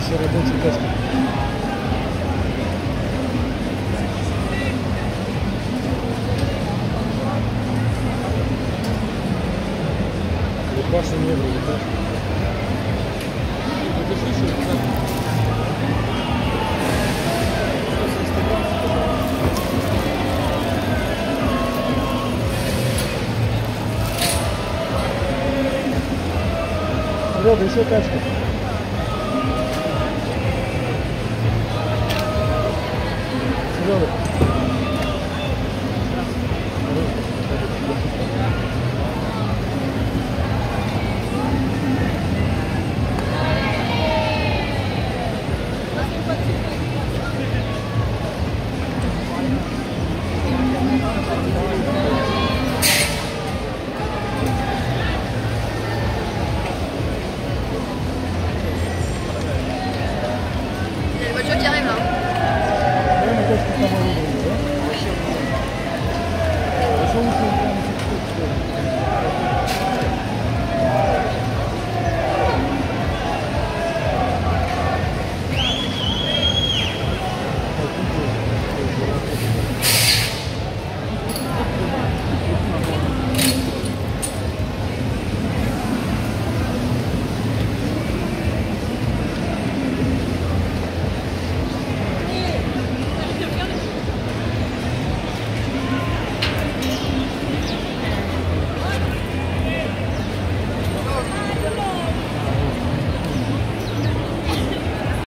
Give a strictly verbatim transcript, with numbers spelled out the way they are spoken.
процессе работы теста. Паша не было, да? Это же еще Серега, еще тачка. Серега. Il y a une voiture qui arrive là. Ouais, mais qu'est-ce que ça va